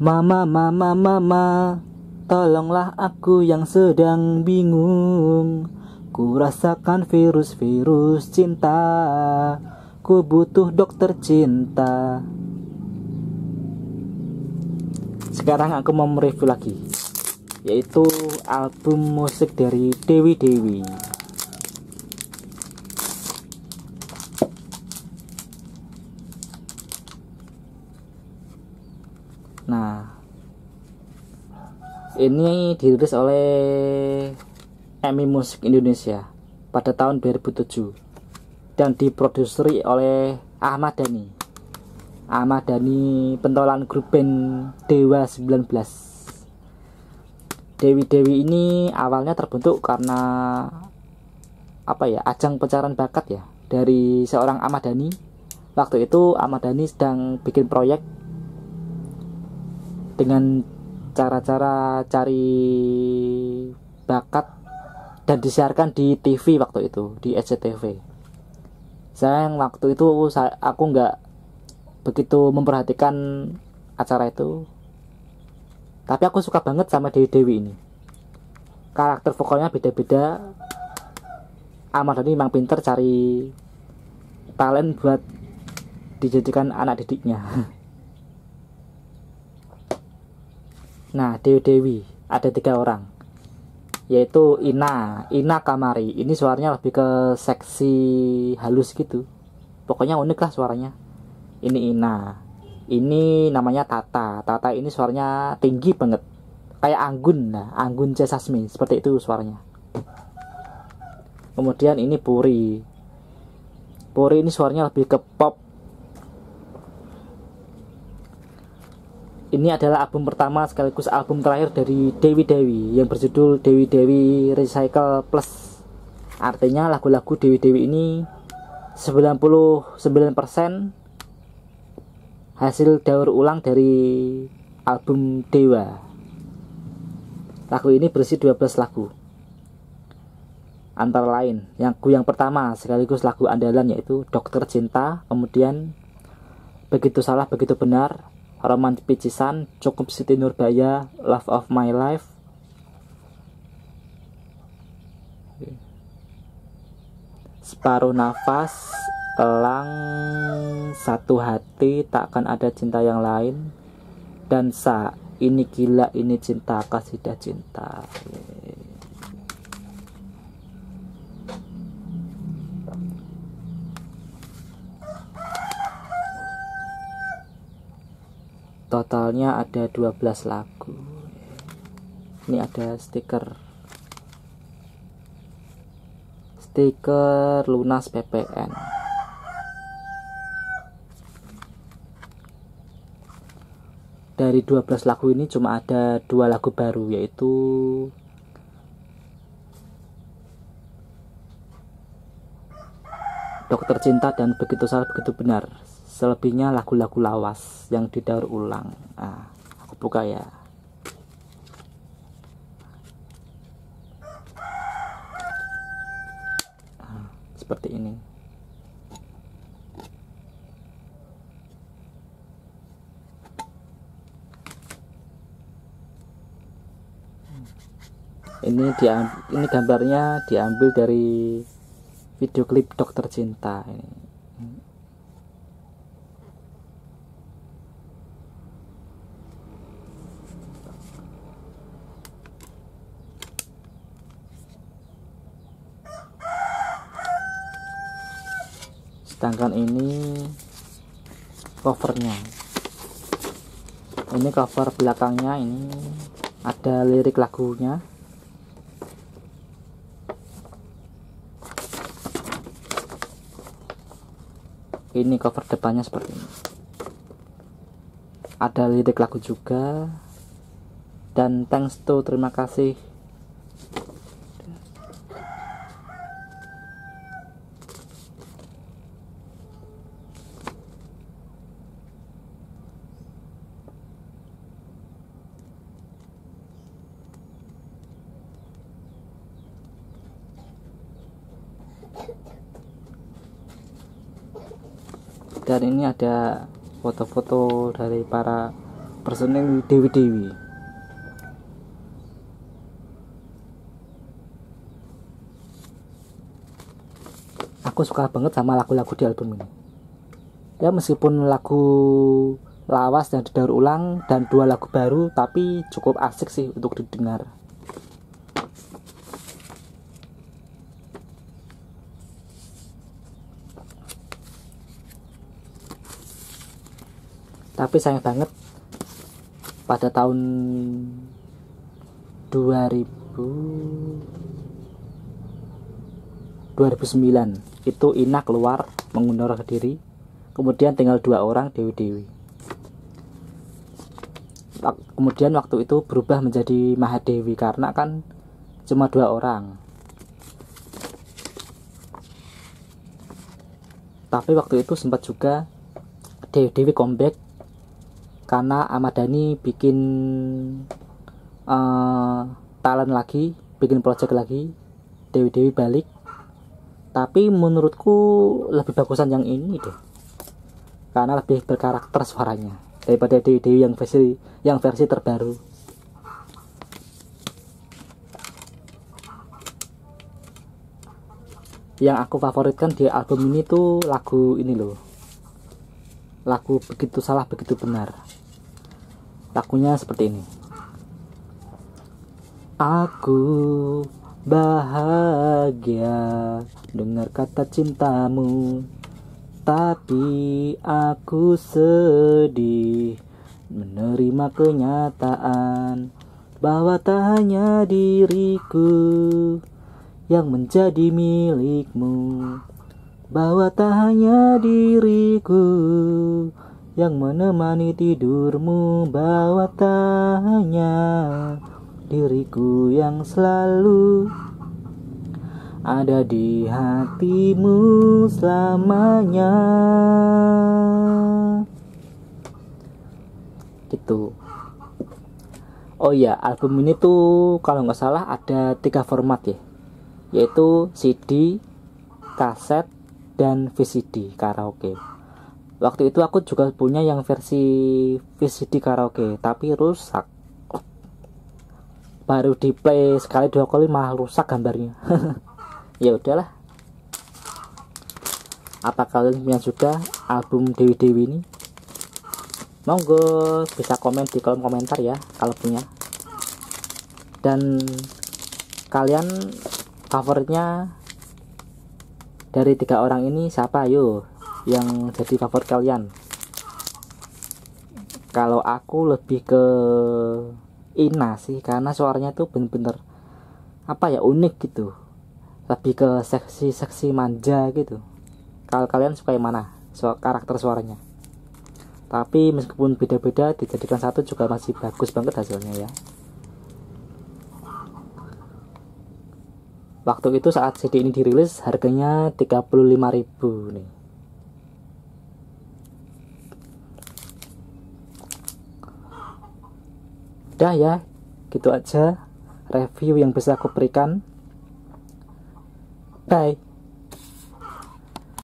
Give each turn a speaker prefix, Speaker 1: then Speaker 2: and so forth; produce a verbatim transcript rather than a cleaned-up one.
Speaker 1: Mama, mama, mama, tolonglah aku yang sedang bingung. Ku rasakan virus-virus cinta. Ku butuh dokter cinta. Sekarang aku mau mereview lagi, yaitu album musik dari Dewi Dewi. Nah, ini dirilis oleh M I Musik Indonesia pada tahun dua ribu tujuh dan diproduksi oleh Ahmad Dhani. Ahmad Dhani pentolan grup band Dewa sembilan belas. Dewi Dewi ini awalnya terbentuk karena apa ya, ajang pencarian bakat ya dari seorang Ahmad Dhani. Waktu itu Ahmad Dhani sedang bikin proyek dengan cara-cara cari bakat dan disiarkan di T V waktu itu, di S C T V. Sayang waktu itu saya, aku nggak begitu memperhatikan acara itu, tapi aku suka banget sama Dewi Dewi ini. Karakter vokalnya beda-beda. Ahmad Dhani memang pinter cari talent buat dijadikan anak didiknya. Nah, Dewi Dewi ada tiga orang, yaitu Ina, Ina Kamari. Ini suaranya lebih ke seksi halus gitu. Pokoknya unik lah suaranya. Ini Ina. Ini namanya Tata. Tata ini suaranya tinggi banget, kayak Anggun lah, Anggun C. Sasmi, seperti itu suaranya. Kemudian ini Puri. Puri ini suaranya lebih ke pop. Ini adalah album pertama sekaligus album terakhir dari Dewi Dewi yang berjudul Dewi Dewi Recycle Plus. Artinya lagu-lagu Dewi Dewi ini sembilan puluh sembilan persen hasil daur ulang dari album Dewa. Lagu ini berisi dua belas lagu. Antara lain, yang lagu yang pertama sekaligus lagu andalan yaitu Dokter Cinta, kemudian Begitu Salah Begitu Benar, Roman Picisan, Cukup Siti Nurbaya, Love of My Life, Separuh Nafas, Elang, Satu Hati, Takkan Ada Cinta Yang Lain, dan Sa, Ini Gila Ini Cinta Kasidah Cinta. Totalnya ada dua belas lagu. Ini ada stiker Stiker lunas P P N. Dari dua belas lagu ini cuma ada dua lagu baru, yaitu Dokter Cinta dan Begitu Salah Begitu Benar. Selebihnya lagu-lagu lawas yang didaur ulang. Nah, aku buka ya. Nah, seperti ini. Ini diambil, ini gambarnya diambil dari video klip Dokter Cinta ini. Sedangkan ini covernya. Ini cover belakangnya, ini ada lirik lagunya. Ini cover depannya seperti ini. Ada lirik lagu juga. Dan thanks to, terima kasih. Dan ini ada foto-foto dari para personil Dewi Dewi. Aku suka banget sama lagu-lagu di album ini. Ya meskipun lagu lawas dan didaur ulang dan dua lagu baru, tapi cukup asik sih untuk didengar. Tapi sayang banget pada tahun dua ribu dua ribu sembilan itu Ina keluar mengundurkan diri, kemudian tinggal dua orang Dewi Dewi. Kemudian waktu itu berubah menjadi Mahadewi karena kan cuma dua orang. Tapi waktu itu sempat juga Dewi Dewi comeback karena Ahmad Dhani bikin uh, talent lagi, bikin project lagi, Dewi Dewi balik. Tapi menurutku lebih bagusan yang ini deh, karena lebih berkarakter suaranya daripada Dewi Dewi yang versi yang versi terbaru. Yang aku favoritkan di album ini tuh lagu ini loh, lagu Begitu Salah Begitu Benar. Lagunya seperti ini. Aku bahagia dengar kata cintamu, tapi aku sedih menerima kenyataan bahwa tak hanya diriku yang menjadi milikmu, bahwa tak hanya diriku yang menemani tidurmu, bahwa tak hanya diriku yang selalu ada di hatimu selamanya. Gitu. Oh iya, album ini tuh kalau nggak salah ada tiga format ya, yaitu C D, kaset, dan V C D karaoke. Waktu itu aku juga punya yang versi V C D karaoke, tapi rusak. Baru di play sekali dua kali malah rusak gambarnya. Ya udahlah. Apa kalian punya juga album Dewi Dewi ini? Monggo bisa komen di kolom komentar ya kalau punya. Dan kalian favoritnya dari tiga orang ini siapa? Ayo yang jadi favorit kalian. Kalau aku lebih ke Ina sih, karena suaranya tuh bener-bener apa ya, unik gitu, lebih ke seksi-seksi manja gitu. Kalau kalian suka yang mana so, karakter suaranya? Tapi meskipun beda-beda, dijadikan satu juga masih bagus banget hasilnya ya. Waktu itu saat C D ini dirilis harganya tiga puluh lima ribu nih. Udah ya, gitu aja review yang bisa aku berikan. Bye.